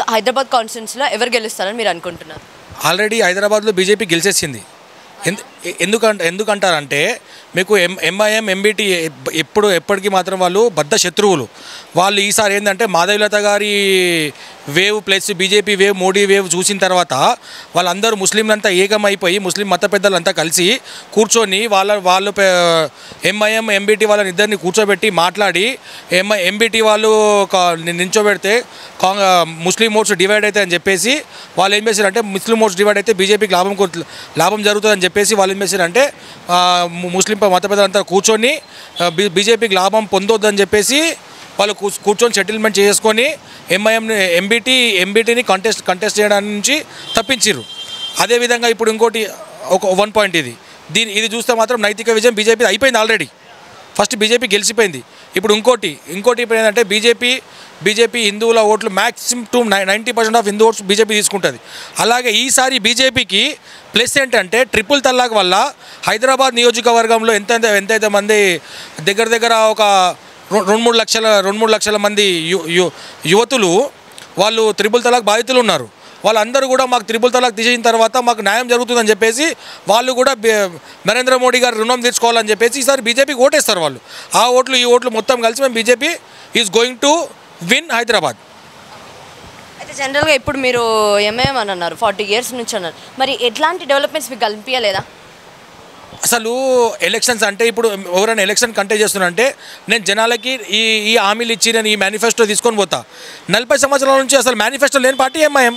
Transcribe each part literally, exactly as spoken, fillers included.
హైదరాబాద్ కాన్స్టిట్యున్సీలో ఎవరు గెలుస్తారని మీరు అనుకుంటున్నారు? ఆల్రెడీ హైదరాబాద్లో బీజేపీ గెలిచేసింది. ఎందుకంటే ఎందుకంటారంటే మీకు ఎం ఎంఐఎం ఎంబీటీ ఎప్పుడు ఎప్పటికీ మాత్రం వాళ్ళు బద్ద శత్రువులు. వాళ్ళు ఈసారి ఏంటంటే మాధవీలత గారి wave plus BJP wave Modi wave చూసిన తర్వాత వాళ్ళందరూ ముస్లింలంతా ఏకమైపోయి ముస్లిం మత పెద్దలంతా కలిసి కూర్చొని వాళ్ళ వాళ్ళు ఎంఐఎం ఎంబీటీ వాళ్ళని ఇద్దరిని కూర్చోబెట్టి మాట్లాడి ఎంఐ ఎంబీటీ వాళ్ళు నించోబెడితే కాంగ్రెస్ ముస్లిం ఓట్స్ డివైడ్ అవుతాయి అని చెప్పేసి వాళ్ళు ఏం చేశారంటే ముస్లిం ఓట్స్ డివైడ్ అయితే బీజేపీకి లాభం లాభం జరుగుతుందని చెప్పేసి వాళ్ళు ఏం చేశారంటే ముస్లిం మత పెద్దలంతా కూర్చొని బీజేపీకి లాభం పొందొద్దని చెప్పేసి వాళ్ళు కూర్చొని సెటిల్మెంట్ చేసుకొని ఎంఐఎం ఎంబీటీ ఎంబీటీని కంటెస్ట్ కంటెస్ట్ చేయడానికి నుంచి తప్పించారు. అదేవిధంగా ఇప్పుడు ఇంకోటి ఒక వన్ పాయింట్ ఇది దీని ఇది చూస్తే మాత్రం నైతిక విజయం బీజేపీ అయిపోయింది. ఆల్రెడీ ఫస్ట్ బీజేపీ గెలిచిపోయింది. ఇప్పుడు ఇంకోటి ఇంకోటి ఇప్పుడు ఏంటంటే బీజేపీ బీజేపీ హిందువుల ఓట్లు maximum to ninety percent of Hindu votes BJP తీసుకుంటుంది. అలాగే ఈసారి బీజేపీకి ప్లస్ ఏంటంటే ట్రిపుల్ తల్లాక్ వల్ల హైదరాబాద్ నియోజకవర్గంలో ఎంత ఎంతైతే మంది దగ్గర దగ్గర ఒక రెండు మూడు లక్షల రెండు మూడు లక్షల మంది యువతులు వాళ్ళు త్రిపుల్ తలాక్ బాధితులు ఉన్నారు. వాళ్ళందరూ కూడా మాకు త్రిపుల్ తలాక్ తీసిన తర్వాత మాకు న్యాయం జరుగుతుందని చెప్పేసి వాళ్ళు కూడా నరేంద్ర మోడీ గారు రుణం తీర్చుకోవాలని చెప్పేసి ఈసారి బీజేపీకి ఓటేస్తారు. వాళ్ళు ఆ ఓట్లు ఈ ఓట్లు మొత్తం కలిసి మేము BJP is going to win Hyderabad. అయితే జనరల్గా ఇప్పుడు మీరు ఎంఐఎం అని అన్నారు, ఫార్టీ ఇయర్స్ నుంచి అన్నారు, మరి ఎట్లాంటి డెవలప్మెంట్స్ మీకు కనిపించలేదా? అసలు ఎలక్షన్స్ అంటే ఇప్పుడు ఎవరైనా ఎలక్షన్ కంటెస్ట్ చేస్తున్నారంటే నేను జనాలకి ఈ ఈ హామీలు ఇచ్చి నేను ఈ మేనిఫెస్టో తీసుకొని పోతా. నలభై సంవత్సరాల నుంచి అసలు మేనిఫెస్టో లేని పార్టీ ఎంఐఎం,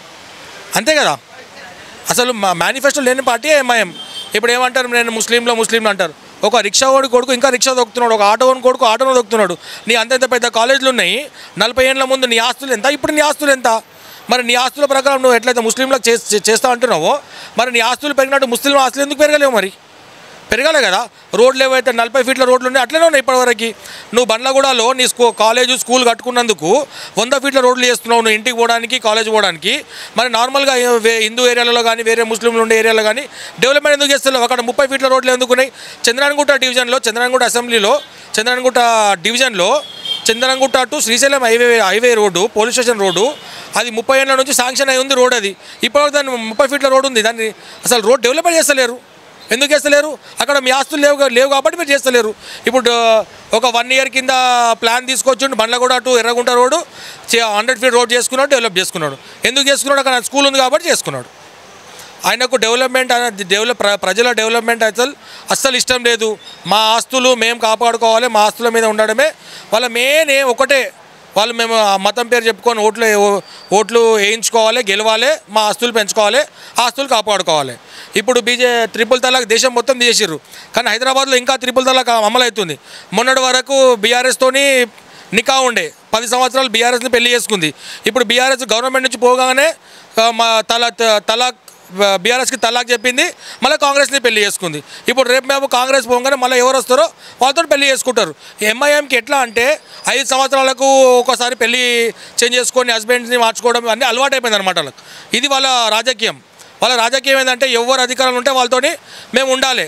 అంతే కదా. అసలు మా మేనిఫెస్టో లేని పార్టీ ఎంఐఎం. ఇప్పుడు ఏమంటారు, నేను ముస్లింలో ముస్లింలు అంటారు. ఒక రిక్షా ఓడి కొడుకు ఇంకా రిక్షా దొక్కుతున్నాడు, ఒక ఆటో ఓడి కొడుకు ఆటోను దొక్కుతున్నాడు. నీ అంత పెద్ద కాలేజీలు ఉన్నాయి, నలభై ఏళ్ళ ముందు నీ ఆస్తులు ఎంత, ఇప్పుడు నీ ఆస్తులు ఎంత? మరి నీ ఆస్తుల ప్రకారం నువ్వు ఎట్లయితే ముస్లింలకు చేస్తా అంటున్నావో మరి నీ ఆస్తులు పెరిగినట్టు ముస్లిం ఆస్తులు ఎందుకు పెరగలేవు? మరి పెరగాలి కదా. రోడ్లు ఏవైతే నలభై ఫీట్ల రోడ్లు ఉన్నాయి అట్లనే ఉన్నాయి ఇప్పటివరకు. నువ్వు బండ్లగూడలో నీ స్కూ కాలేజు స్కూల్ కట్టుకున్నందుకు వంద ఫీట్ల రోడ్లు చేస్తున్నావు నువ్వు ఇంటికి పోవడానికి కాలేజ్ పోవడానికి. మరి నార్మల్గా హిందూ ఏరియాలలో కానీ వేరే ముస్లింలు ఉండే ఏరియాలో కానీ డెవలప్మెంట్ ఎందుకు చేస్తున్నావు? అక్కడ ముప్పై ఫీట్ల రోడ్లు ఎందుకున్నాయి? చంద్రాయణగుట్ట డివిజన్లో చంద్రాయణగుట్ట అసెంబ్లీలో చంద్రాయణగుట్ట డివిజన్లో Chandrayangutta to Srisailam highway highway road police station road అది ముప్పై ఏళ్ళ నుంచి శాంక్షన్ అయి ఉంది రోడ్. అది ఇప్పటివరకు దాన్ని ముప్పై ఫీట్ల రోడ్ ఉంది, దాన్ని అసలు రోడ్ డెవలప్మెంట్ చేస్తలేరు. ఎందుకు చేస్తలేరు? అక్కడ మీ ఆస్తులు లేవు లేవు కాబట్టి మీరు చేస్తలేరు. ఇప్పుడు ఒక వన్ ఇయర్ కింద ప్లాన్ తీసుకొచ్చిండు Bandlaguda to Erragunta road hundred feet road చేసుకున్నాడు, డెవలప్ చేసుకున్నాడు. ఎందుకు చేసుకున్నాడు? అక్కడ స్కూల్ ఉంది కాబట్టి చేసుకున్నాడు. ఆయనకు డెవలప్మెంట్ అనేది డెవలప్ ప్రజల డెవలప్మెంట్ అసలు అస్సలు ఇష్టం లేదు. మా ఆస్తులు మేము కాపాడుకోవాలి, మా ఆస్తుల మీద ఉండడమే వాళ్ళ మెయిన్. ఒకటే వాళ్ళు మేము మతం పేరు చెప్పుకొని ఓట్లు ఓట్లు వేయించుకోవాలి, గెలవాలి, మా ఆస్తులు పెంచుకోవాలి, ఆస్తులు కాపాడుకోవాలి. ఇప్పుడు బీజే త్రిపుల్ తలాక్ దేశం మొత్తం తీసేసారు, కానీ హైదరాబాద్లో ఇంకా త్రిపుల్ తలాక్ అమలు అవుతుంది. మొన్నటి వరకు బీఆర్ఎస్తోని నికా ఉండే, పది సంవత్సరాలు బీఆర్ఎస్ని పెళ్లి చేసుకుంది. ఇప్పుడు బీఆర్ఎస్ గవర్నమెంట్ నుంచి పోగానే మా తలా తలాక్ బీఆర్ఎస్కి తలాక్ చెప్పింది, మళ్ళీ కాంగ్రెస్ని పెళ్లి చేసుకుంది. ఇప్పుడు రేపు మేము కాంగ్రెస్ పోగానే మళ్ళీ ఎవరు వస్తారో వాళ్ళతో పెళ్లి చేసుకుంటారు. ఎంఐఎంకి ఎట్లా అంటే ఐదు సంవత్సరాలకు ఒకసారి పెళ్లి చేంజ్ చేసుకొని హస్బెండ్ని మార్చుకోవడం అన్నీ అలవాటు అయిపోయింది అనమాట వాళ్ళకి. ఇది వాళ్ళ రాజకీయం. వాళ్ళ రాజకీయం ఏంటంటే ఎవరు అధికారాలు ఉంటే వాళ్ళతోని మేము ఉండాలి,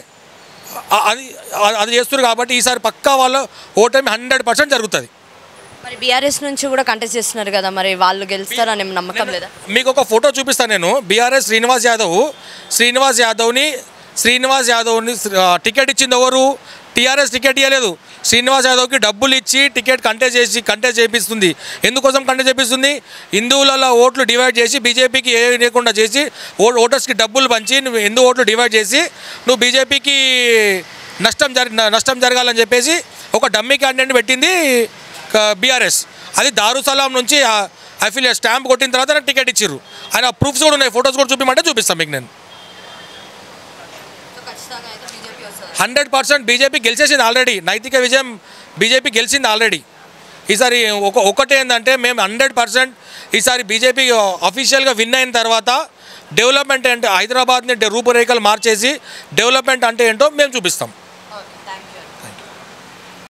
అది అది చేస్తున్నారు. కాబట్టి ఈసారి పక్కా వాళ్ళ ఓటమి హండ్రెడ్ పర్సెంట్ జరుగుతుంది. మరి బీఆర్ఎస్ నుంచి కూడా కంటెస్ట్ చేస్తున్నారు కదా, మరి వాళ్ళు గెలుస్తారని నమ్మకం లేదా? మీకు ఒక ఫోటో చూపిస్తాను నేను. బీఆర్ఎస్ శ్రీనివాస్ యాదవ్ శ్రీనివాస్ యాదవ్ని శ్రీనివాస్ యాదవ్ని టికెట్ ఇచ్చింది ఎవరు? టీఆర్ఎస్ టికెట్ ఇవ్వలేదు. శ్రీనివాస్ యాదవ్కి డబ్బులు ఇచ్చి టికెట్ కంటెస్ట్ చేసి కంటెస్ట్ చేపిస్తుంది. ఎందుకోసం కంటెస్ట్ చేపిస్తుంది? హిందువులలో ఓట్లు డివైడ్ చేసి బీజేపీకి ఏ లేకుండా చేసి ఓటర్స్కి డబ్బులు పంచి నువ్వు హిందూ ఓట్లు డివైడ్ చేసి నువ్వు బీజేపీకి నష్టం జరి నష్టం జరగాలని చెప్పేసి ఒక డమ్మీ క్యాండిడేట్ని పెట్టింది బీఆర్ఎస్. అది దారుసలాం నుంచి అఫిలియేట్ స్టాంప్ కొట్టిన తర్వాత నాకు టికెట్ ఇచ్చారు. ఆయన ప్రూఫ్స్ కూడా ఉన్నాయి, ఫొటోస్ కూడా చూపించమంటే చూపిస్తాను మీకు. నేను హండ్రెడ్ పర్సెంట్ బీజేపీ గెలిచేసింది ఆల్రెడీ. నైతిక విజయం బీజేపీ గెలిచింది ఆల్రెడీ. ఈసారి ఒక ఒకటే ఏంటంటే మేము హండ్రెడ్ పర్సెంట్ ఈసారి బీజేపీ అఫీషియల్గా విన్ అయిన తర్వాత డెవలప్మెంట్ అంటే హైదరాబాద్ని రూపురేఖలు మార్చేసి డెవలప్మెంట్ అంటే ఏంటో మేము చూపిస్తాం.